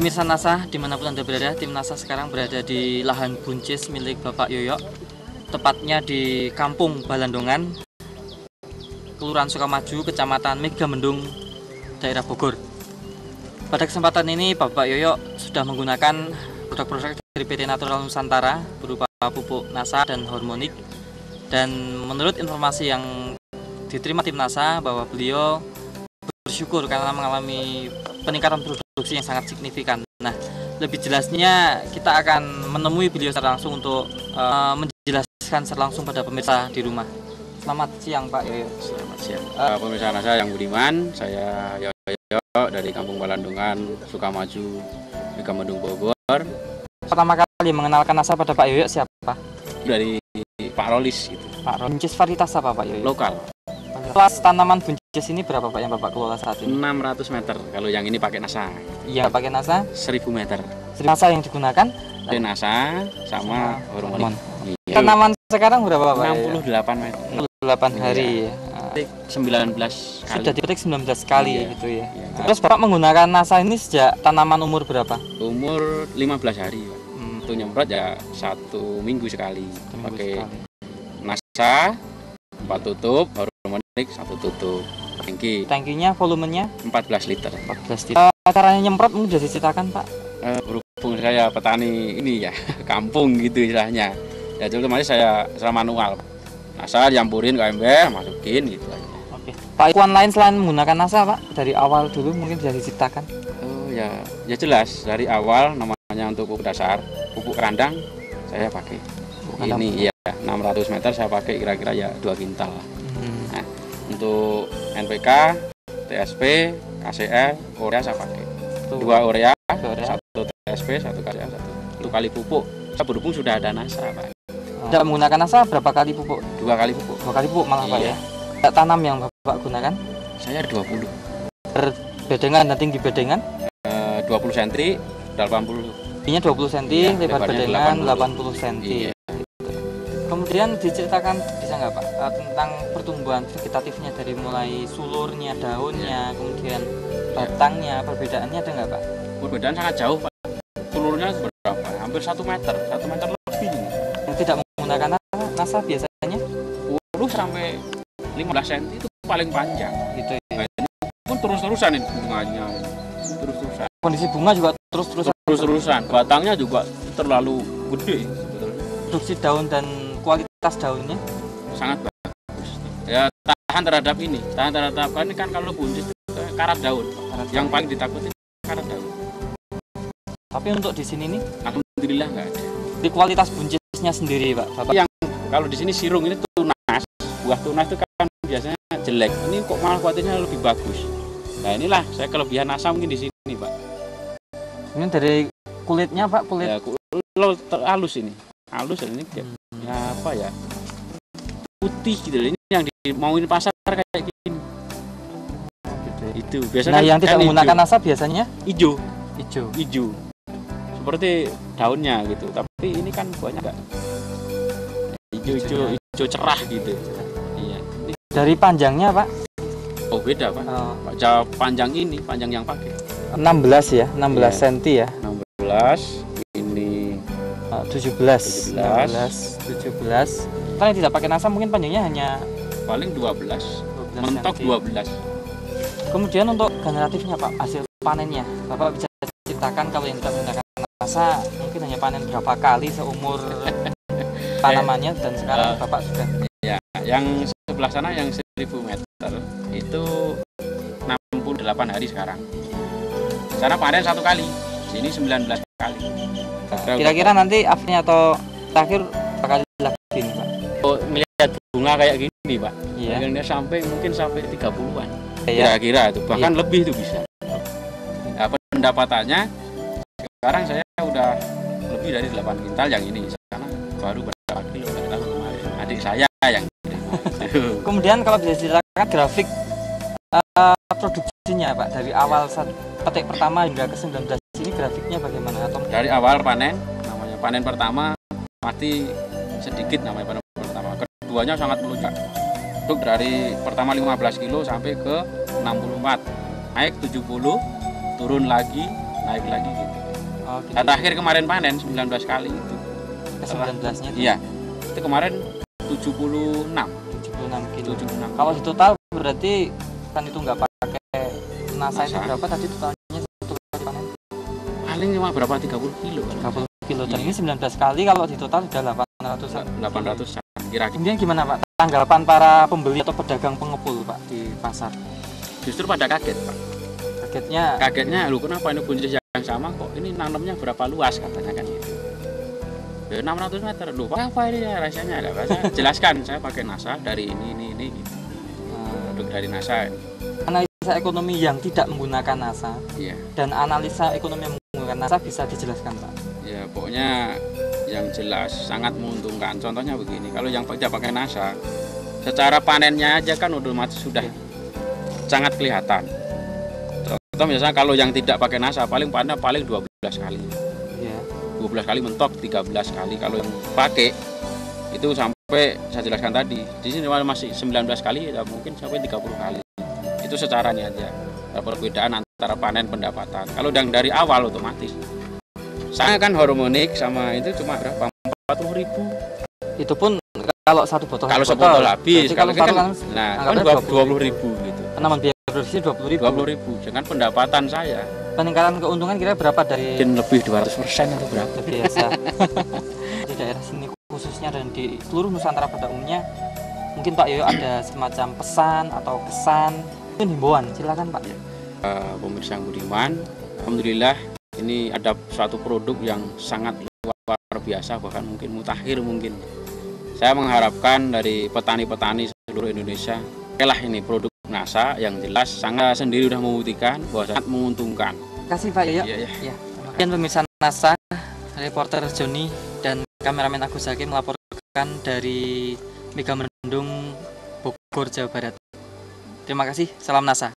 Pemirsa NASA, dimanapun Anda berada, tim NASA sekarang berada di lahan buncis milik Bapak Yoyo, tepatnya di Kampung Balandongan, Kelurahan Sukamaju, Kecamatan Megamendung, daerah Bogor. Pada kesempatan ini, Bapak Yoyo sudah menggunakan produk-produk dari PT Natural Nusantara berupa pupuk NASA dan hormonik. Dan menurut informasi yang diterima tim NASA bahwa beliau bersyukur karena mengalami peningkatan produksi yang sangat signifikan. Nah, lebih jelasnya kita akan menemui beliau secara langsung untuk menjelaskan secara langsung pada pemirsa di rumah. Selamat siang Pak Yoyo. Selamat siang. Pemirsa NASA yang budiman, saya Yoyo dari Kampung Balandongan, Sukamaju, Megamendung, Bogor. Pertama kali mengenalkan NASA pada Pak Yoyo siapa? Dari Pak Rolis gitu. Pak Rolis. Buncis varietas apa Pak Yoyo? Lokal. Luas tanaman buncis ini berapa Pak yang Bapak kelola saat ini? 600 meter. Kalau yang ini pakai NASA. Iya, pakai NASA? 1000 meter. NASA yang digunakan? Dari NASA sama hormon. Iya. Tanaman sekarang berapa Pak? 68 meter. 68 hari. Iya. 19 kali. Sudah dipetik 19 kali Iya. gitu ya. Iya. Terus Bapak menggunakan NASA ini sejak tanaman umur berapa? Umur 15 hari. Itu nyemprot ya 1 minggu sekali. Pakai NASA, 4 tutup, hormonik 1 tutup. Tangkinya volumenya 14 liter. 14 liter. Caranya nyemprot mungkin sudah diceritakan Pak? Berhubung saya petani ini ya, kampung gitu istilahnya. Ya jadi otomatis saya secara manual. NASA campurin ke ember, masukin gitu aja. Oke. Pak, ikuan lain selain menggunakan NASA Pak, dari awal dulu mungkin bisa diceritakan? Oh ya jelas dari awal namanya untuk pupuk dasar, pupuk kerandang saya pakai. Ini ya 600 meter saya pakai kira-kira ya 2 kintal. Nah, untuk NPK, TSP, KCL, urea saya pakai. 2 urea, 1 TSP, 1 KCL, 1 kali pupuk. Saya berhubung sudah ada NASA Pak. Tidak menggunakan NASA berapa kali pupuk? 2 kali pupuk. 2 kali pupuk malah Pak Iya. ya? Tanam yang Bapak gunakan? Saya 20. Bedengan dan tinggi bedengan? 20 cm, 80. Tingginya 20 cm, Iya, lebar bedengan 80 cm. Iya. Kemudian diceritakan bisa nggak Pak tentang pertumbuhan vegetatifnya dari mulai sulurnya, daunnya, kemudian batangnya, perbedaannya ada nggak Pak? Perbedaan sangat jauh Pak. Telurnya berapa? Hampir 1 meter, 1 meter lebih ini. Yang tidak menggunakan NASA biasanya 10 sampai 15 cm itu paling panjang. gitu ya. Nah, ini pun terus-terusan ini bunganya. Terus-terusan. Kondisi bunga juga terus-terusan. Batangnya juga terlalu gede sebetulnya. Produksi daun dan kualitas daunnya Sangat bagus. Ya tahan terhadap ini. Tahan terhadap ini kan kalau buncis itu karat daun. Yang paling ditakuti karat daun. tapi untuk di sini nih Alhamdulillah nggak ada. di kualitas buncisnya sendiri Pak. Yang kalau di sini sirung ini tunas, buah tunas itu kan biasanya jelek. Ini kok malah kualitasnya lebih bagus. Nah inilah saya kelebihan NASA mungkin di sini Pak. Ini dari kulitnya Pak, kulit Ya halus ini, halus ini kayak ya apa ya putih gitu. Ini yang dimauin pasar kayak gini. gitu ya. Itu biasanya. Nah yang tidak kan menggunakan NASA biasanya hijau, hijau. seperti daunnya gitu. Tapi ini kan buahnya enggak hijau cerah gitu. Iya. Ini, Dari panjangnya Pak oh beda Pak. Panjang ini, panjang yang pakai 16 ya, 16 Iya. cm ya. 16, ini 17. Kalau yang tidak pakai NASA mungkin panjangnya hanya paling 12, 12 mentok cm. 12. Kemudian untuk generatifnya Pak, hasil panennya Bapak bisa ceritakan kalau yang tidak menggunakan NASA mungkin hanya panen berapa kali seumur tanamannya dan sekarang Bapak sudah Ya, yang sebelah sana yang 1000 meter itu 68 hari sekarang. Sana panen 1 kali, sini 19 kali. kira-kira nanti akhirnya atau terakhir bakal lagi nih Pak. Oh, melihat bunga kayak gini Pak, Iya. yang mungkin sampai 30-an. Iya. Kira-kira itu, bahkan lebih itu bisa. Nah, pendapatannya sekarang saya udah lebih dari 8 kintal yang ini. Karena baru berapa kilo nggak tahu kemarin. Adik saya yang Kemudian kalau bisa diceritakan grafik produksinya Pak dari awal saat petik pertama hingga ke 19 ini grafiknya bagaimana atau dari awal panen, namanya panen pertama mati sedikit namanya panen pertama. Keduanya sangat melonjak. Untuk dari pertama 15 kilo sampai ke 64, naik 70, turun lagi naik lagi gitu. Oh, gitu. Nah, terakhir kemarin panen 19 kali itu. Ke 19-nya itu. Iya. Itu kemarin 76. 76 kilo. 76. Kalau di total berarti kan itu nggak pakai NASA itu NASA. berapa tadi totalnya satu kali panen? Paling cuma berapa 30 kilo. 30 kilo. Dan Iya. ini 19 kali, kalau di total sudah 800-an. 800 kira-kira. Kemudian gimana Pak? Tanggapan para pembeli atau pedagang pengepul Pak di pasar? Justru pada kaget, Pak. Kagetnya Lu kenapa ini buncis yang sama kok ini nanamnya berapa luas katanya kan gitu. Ya 600 meter. Loh, apa ini ya rasanya? Ada saya jelaskan, saya pakai NASA dari ini gitu. Produk dari NASA. analisa ekonomi yang tidak menggunakan NASA Iya. dan analisa ekonomi yang menggunakan NASA bisa dijelaskan Pak? Ya pokoknya yang jelas sangat menguntungkan. Contohnya begini, kalau yang tidak pakai NASA, secara panennya aja kan sudah sangat kelihatan. Contoh misalnya kalau yang tidak pakai NASA paling panen paling 12 kali. Iya. 12 kali mentok, 13 kali. Kalau yang pakai itu sampai saya jelaskan tadi. Di sini masih 19 kali ya mungkin sampai 30 kali. Itu secara ini aja. Perbedaan antara panen pendapatan. Kalau yang dari awal otomatis. Saya kan harmonik sama itu cuma berapa? 40.000. Itu pun kalau satu botol. Kalau sebotol habis, kalau kan, kan nah kan 20.000 gitu. penambahan biaya produksi 20.000. 20.000 dengan pendapatan saya. Peningkatan keuntungan kira berapa dari Mungkin lebih 200% atau berapa? biasa? Di daerah sini khususnya dan di seluruh Nusantara pada umumnya, mungkin Pak Yoyo ada semacam pesan atau kesan, mungkin himbauan, silakan Pak. Pemirsa yang budiman, alhamdulillah ini ada suatu produk yang sangat luar biasa, bahkan mungkin mutakhir mungkin. Saya mengharapkan dari petani-petani seluruh Indonesia, okelah ini produk NASA yang jelas sangat sendiri sudah membuktikan bahwa sangat menguntungkan. Terima kasih Pak Yoyo. Iya. Dan pemirsa NASA, reporter Joni dan kameramen Agus Zaki melaporkan dari Megamendung, Bogor, Jawa Barat. Terima kasih, salam NASA.